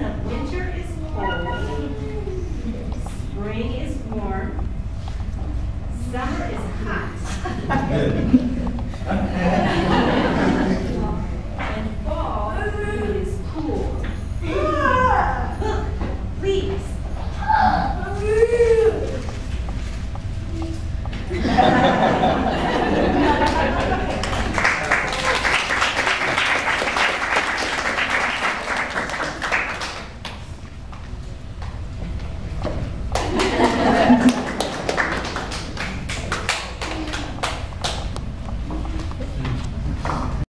season of winter is cold, spring is warm, summer is hot,